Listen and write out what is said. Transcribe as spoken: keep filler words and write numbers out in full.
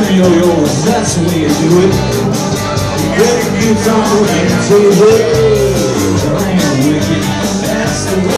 two yo-yos, that's the way you do it. Break your tongue and take it.